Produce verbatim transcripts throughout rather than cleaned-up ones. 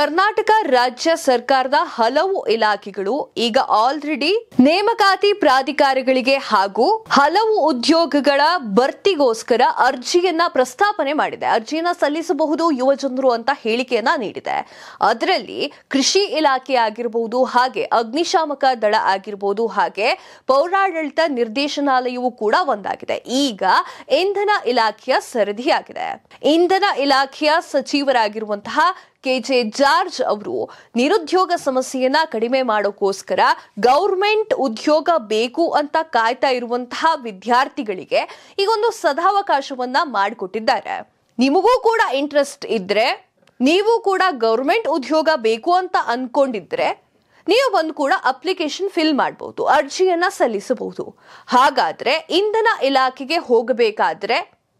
ಕರ್ನಾಟಕ ರಾಜ್ಯ ಸರ್ಕಾರದ ಹಲವು ಇಲಾಖೆಗಳು ಈಗ ಆಲ್ರೆಡಿ ನೇಮಕಾತಿ ಪ್ರಾಧಿಕಾರಗಳಿಗೆ ಹಾಗೂ ಹಲವು ಉದ್ಯೋಗಗಳ ಭರ್ತಿಗೋಸ್ಕರ ಅರ್ಜಿಯನ್ನ ಪ್ರಸ್ತಾಪನೆ ಮಾಡಿದೆ. ಅರ್ಜಿಯನ್ನ ಸಲ್ಲಿಸಬಹುದು ಯುವಜನರು ಅಂತ ಹೇಳಿಕೆಯನ್ನ ನೀಡಿದೆ. ಅದರಲ್ಲಿ ಕೃಷಿ ಇಲಾಖೆ ಆಗಿರಬಹುದು, ಹಾಗೆ ಅಗ್ನಿಶಾಮಕ ದಳ ಆಗಿರಬಹುದು, ಹಾಗೆ ಪೌರಾಡಳಿತ ನಿರ್ದೇಶನಾಲಯವು ಕೂಡ ಒಂದಾಗಿದೆ. ಈಗ ಇಂಧನ ಇಲಾಖೆಯ ಸರದಿಯಾಗಿದೆ. ಇಂಧನ ಇಲಾಖೆಯ ಸಚಿವರಾಗಿರುವಂತಹ ಕೆಜೆ ಜಾರ್ಜ್ ಅವರು ನಿರುದ್ಯೋಗ ಸಮಸ್ಯೆಯನ್ನ ಕಡಿಮೆ ಮಾಡೋಕ್ಕೋಸ್ಕರ ಗೌರ್ಮೆಂಟ್ ಉದ್ಯೋಗ ಬೇಕು ಅಂತ ಕಾಯ್ತಾ ಇರುವಂತಹ ವಿದ್ಯಾರ್ಥಿಗಳಿಗೆ ಈಗೊಂದು ಸದಾವಕಾಶವನ್ನ ಮಾಡಿಕೊಟ್ಟಿದ್ದಾರೆ. ನಿಮಗೂ ಕೂಡ ಇಂಟ್ರೆಸ್ಟ್ ಇದ್ರೆ, ನೀವು ಕೂಡ ಗೌರ್ಮೆಂಟ್ ಉದ್ಯೋಗ ಬೇಕು ಅಂತ ಅನ್ಕೊಂಡಿದ್ರೆ ನೀವು ಬಂದು ಕೂಡ ಅಪ್ಲಿಕೇಶನ್ ಫಿಲ್ ಮಾಡಬಹುದು, ಅರ್ಜಿಯನ್ನ ಸಲ್ಲಿಸಬಹುದು. ಹಾಗಾದ್ರೆ ಇಂಧನ ಇಲಾಖೆಗೆ ಹೋಗಬೇಕಾದ್ರೆ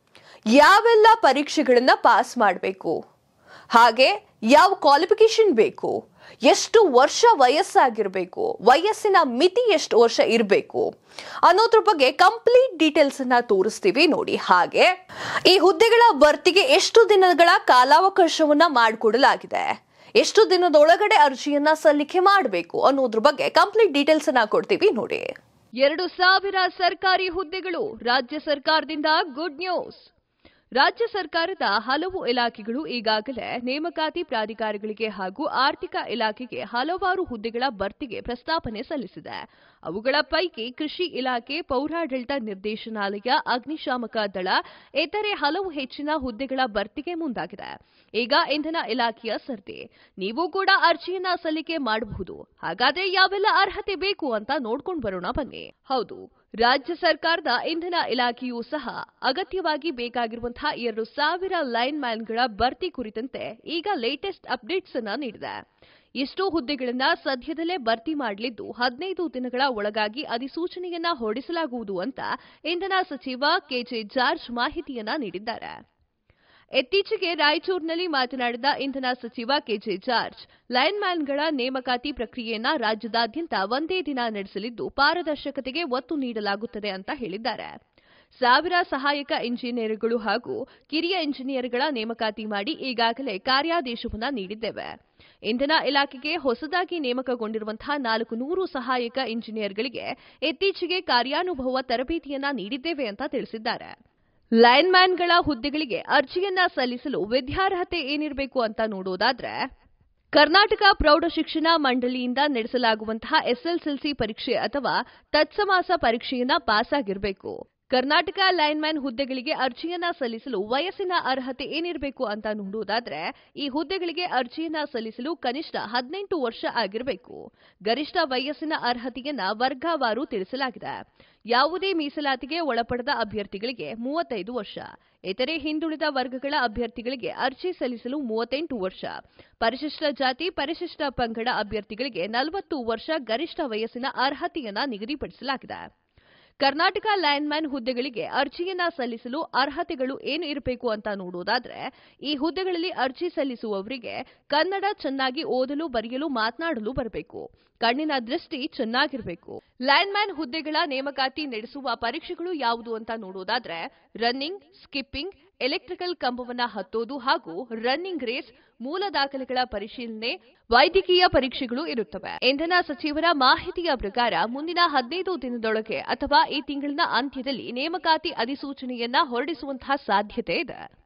ಯಾವೆಲ್ಲ ಪರೀಕ್ಷೆಗಳನ್ನ ಪಾಸ್ ಮಾಡಬೇಕು, ಹಾಗೆ ಯಾವ ಕ್ವಾಲಿಫಿಕೇಶನ್ ಬೇಕು, ಎಷ್ಟು ವರ್ಷ ವಯಸ್ಸಾಗಿರಬೇಕು, ವಯಸ್ಸಿನ ಮಿತಿ ಎಷ್ಟು ವರ್ಷ ಇರಬೇಕು ಅನ್ನೋದ್ರ ಬಗ್ಗೆ ಕಂಪ್ಲೀಟ್ ಡೀಟೇಲ್ಸ್ ಅನ್ನ ತೋರಿಸ್ತೀವಿ ನೋಡಿ. ಹಾಗೆ ಈ ಹುದ್ದೆಗಳ ಭರ್ತಿಗೆ ಎಷ್ಟು ದಿನಗಳ ಕಾಲಾವಕಾಶವನ್ನ ಮಾಡಿಕೊಡಲಾಗಿದೆ, ಎಷ್ಟು ದಿನದೊಳಗಡೆ ಅರ್ಜಿಯನ್ನ ಸಲ್ಲಿಕೆ ಮಾಡಬೇಕು ಅನ್ನೋದ್ರ ಬಗ್ಗೆ ಕಂಪ್ಲೀಟ್ ಡೀಟೇಲ್ಸ್ ಅನ್ನ ಕೊಡ್ತೀವಿ ನೋಡಿ. ಎರಡು ಸಾವಿರ ಸರ್ಕಾರಿ ಹುದ್ದೆಗಳು. ರಾಜ್ಯ ಸರ್ಕಾರದಿಂದ ಗುಡ್ ನ್ಯೂಸ್. ರಾಜ್ಯ ಸರ್ಕಾರದ ಹಲವು ಇಲಾಖೆಗಳು ಈಗಾಗಲೇ ನೇಮಕಾತಿ ಪ್ರಾಧಿಕಾರಗಳಿಗೆ ಹಾಗೂ ಆರ್ಥಿಕ ಇಲಾಖೆಗೆ ಹಲವಾರು ಹುದ್ದೆಗಳ ಭರ್ತಿಗೆ ಪ್ರಸ್ತಾಪನೆ ಸಲ್ಲಿಸಿದೆ. ಅವುಗಳ ಪೈಕಿ ಕೃಷಿ ಇಲಾಖೆ, ಪೌರಾಡಳಿತ ನಿರ್ದೇಶನಾಲಯ, ಅಗ್ನಿಶಾಮಕ ದಳ, ಇತರೆ ಹಲವು ಹೆಚ್ಚಿನ ಹುದ್ದೆಗಳ ಭರ್ತಿಗೆ ಮುಂದಾಗಿದೆ. ಈಗ ಇಂಧನ ಇಲಾಖೆಯ ಸರ್ತಿ. ನೀವು ಕೂಡ ಅರ್ಜಿಯನ್ನ ಸಲ್ಲಿಕೆ ಮಾಡಬಹುದು. ಹಾಗಾದ್ರೆ ಯಾವೆಲ್ಲ ಅರ್ಹತೆ ಬೇಕು ಅಂತ ನೋಡ್ಕೊಂಡು ಬರೋಣ ಬನ್ನಿ. ಹೌದು, ರಾಜ್ಯ ಸರ್ಕಾರದ ಇಂಧನ ಇಲಾಖೆಯೂ ಸಹ ಅಗತ್ಯವಾಗಿ ಬೇಕಾಗಿರುವಂತಹ ಎರಡು ಸಾವಿರ ಲೈನ್ ಮ್ಯಾನ್ಗಳ ಭರ್ತಿ ಕುರಿತಂತೆ ಈಗ ಲೇಟೆಸ್ಟ್ ಅಪ್ಡೇಟ್ಸ್ ಅನ್ನ ನೀಡಿದೆ. ಇಷ್ಟು ಹುದ್ದೆಗಳನ್ನ ಸದ್ಯದಲ್ಲೇ ಭರ್ತಿ ಮಾಡಲಿದ್ದು ಹದಿನೈದು ದಿನಗಳ ಒಳಗಾಗಿ ಅಧಿಸೂಚನೆಯನ್ನ ಹೊರಡಿಸಲಾಗುವುದು ಅಂತ ಇಂಧನ ಸಚಿವ ಕೆಜೆ ಜಾರ್ಜ್ ಮಾಹಿತಿಯನ್ನ ನೀಡಿದ್ದಾರೆ. ಇತ್ತೀಚೆಗೆ ರಾಯಚೂರಿನಲ್ಲಿ ಮಾತನಾಡಿದ ಇಂಧನ ಸಚಿವ ಕೆಜೆ ಜಾರ್ಜ್, ಲೈನ್ ಮ್ಯಾನ್ಗಳ ನೇಮಕಾತಿ ಪ್ರಕ್ರಿಯೆಯನ್ನ ರಾಜ್ಯದಾದ್ಯಂತ ಒಂದೇ ದಿನ ನಡೆಸಲಿದ್ದು ಪಾರದರ್ಶಕತೆಗೆ ಒತ್ತು ನೀಡಲಾಗುತ್ತದೆ ಅಂತ ಹೇಳಿದ್ದಾರೆ. ಸಾವಿರ ಸಹಾಯಕ ಇಂಜಿನಿಯರ್ಗಳು ಹಾಗೂ ಕಿರಿಯ ಇಂಜಿನಿಯರ್ಗಳ ನೇಮಕಾತಿ ಮಾಡಿ ಈಗಾಗಲೇ ಕಾರ್ಯಾದೇಶವನ್ನ ನೀಡಿದ್ದೇವೆ. ಇಂಧನ ಇಲಾಖೆಗೆ ಹೊಸದಾಗಿ ನೇಮಕಗೊಂಡಿರುವಂತಹ ನಾಲ್ಕು ನೂರು ಸಹಾಯಕ ಇಂಜಿನಿಯರ್ಗಳಿಗೆ ಇತ್ತೀಚೆಗೆ ಕಾರ್ಯಾನುಭವ ತರಬೇತಿಯನ್ನ ನೀಡಿದ್ದೇವೆ ಅಂತ ತಿಳಿಸಿದ್ದಾರೆ. ಲೈನ್ ಮ್ಯಾನ್ಗಳ ಹುದ್ದೆಗಳಿಗೆ ಅರ್ಜಿಯನ್ನ ಸಲ್ಲಿಸಲು ವಿದ್ಯಾರ್ಹತೆ ಏನಿರಬೇಕು ಅಂತ ನೋಡೋದಾದ್ರೆ, ಕರ್ನಾಟಕ ಪ್ರೌಢಶಿಕ್ಷಣ ಮಂಡಳಿಯಿಂದ ನಡೆಸಲಾಗುವಂತಹ ಎಸ್ಎಸ್ಎಲ್ಸಿ ಪರೀಕ್ಷೆ ಅಥವಾ ತತ್ಸಮಾಸ ಪರೀಕ್ಷೆಯನ್ನ ಪಾಸ್ ಆಗಿರಬೇಕು. ಕರ್ನಾಟಕ ಲೈನ್ಮ್ಯಾನ್ ಹುದ್ದೆಗಳಿಗೆ ಅರ್ಜಿಯನ್ನ ಸಲ್ಲಿಸಲು ವಯಸ್ಸಿನ ಅರ್ಹತೆ ಏನಿರಬೇಕು ಅಂತ ನೋಡೋದಾದ್ರೆ, ಈ ಹುದ್ದೆಗಳಿಗೆ ಅರ್ಜಿಯನ್ನ ಸಲ್ಲಿಸಲು ಕನಿಷ್ಠ ಹದಿನೆಂಟು ವರ್ಷ ಆಗಿರಬೇಕು. ಗರಿಷ್ಠ ವಯಸ್ಸಿನ ಅರ್ಹತೆಯನ್ನ ವರ್ಗವಾರು ತಿಳಿಸಲಾಗಿದೆ. ಯಾವುದೇ ಮೀಸಲಾತಿಗೆ ಒಳಪಡದ ಅಭ್ಯರ್ಥಿಗಳಿಗೆ ಮೂವತ್ತೈದು ವರ್ಷ, ಇತರೆ ಹಿಂದುಳಿದ ವರ್ಗಗಳ ಅಭ್ಯರ್ಥಿಗಳಿಗೆ ಅರ್ಜಿ ಸಲ್ಲಿಸಲು ಮೂವತ್ತೆಂಟು ವರ್ಷ, ಪರಿಶಿಷ್ಟ ಜಾತಿ ಪರಿಶಿಷ್ಟ ಪಂಗಡ ಅಭ್ಯರ್ಥಿಗಳಿಗೆ ನಲವತ್ತು ವರ್ಷ ಗರಿಷ್ಠ ವಯಸ್ಸಿನ ಅರ್ಹತೆಯನ್ನ ನಿಗದಿಪಡಿಸಲಾಗಿದೆ. ಕರ್ನಾಟಕ ಲೈನ್ಮ್ಯಾನ್ ಹುದ್ದೆಗಳಿಗೆ ಅರ್ಜಿಯನ್ನ ಸಲ್ಲಿಸಲು ಅರ್ಹತೆಗಳು ಏನು ಇರಬೇಕು ಅಂತ ನೋಡೋದಾದ್ರೆ, ಈ ಹುದ್ದೆಗಳಲ್ಲಿ ಅರ್ಜಿ ಸಲ್ಲಿಸುವವರಿಗೆ ಕನ್ನಡ ಚೆನ್ನಾಗಿ ಓದಲು ಬರೆಯಲು ಮಾತನಾಡಲು ಬರಬೇಕು. ಕಣ್ಣಿನ ದೃಷ್ಟಿ ಚೆನ್ನಾಗಿರಬೇಕು. ಲೈನ್ಮ್ಯಾನ್ ಹುದ್ದೆಗಳ ನೇಮಕಾತಿ ನಡೆಸುವ ಪರೀಕ್ಷೆಗಳು ಯಾವುದು ಅಂತ ನೋಡೋದಾದ್ರೆ, ರನ್ನಿಂಗ್, ಸ್ಕಿಪ್ಪಿಂಗ್, ಎಲೆಕ್ಟ್ರಿಕಲ್ ಕಂಬವನ್ನ ಹತ್ತೋದು ಹಾಗೂ ರನ್ನಿಂಗ್ ರೇಸ್, ಮೂಲ ದಾಖಲೆಗಳ ಪರಿಶೀಲನೆ, ವೈದ್ಯಕೀಯ ಪರೀಕ್ಷೆಗಳು ಇರುತ್ತವೆ. ಇಂಧನ ಸಚಿವರ ಮಾಹಿತಿಯ ಪ್ರಕಾರ ಮುಂದಿನ ಹದಿನೈದು ದಿನದೊಳಗೆ ಅಥವಾ ಈ ತಿಂಗಳಿನ ಅಂತ್ಯದಲ್ಲಿ ನೇಮಕಾತಿ ಅಧಿಸೂಚನೆಯನ್ನ ಹೊರಡಿಸುವಂತಹ ಸಾಧ್ಯತೆ ಇದೆ.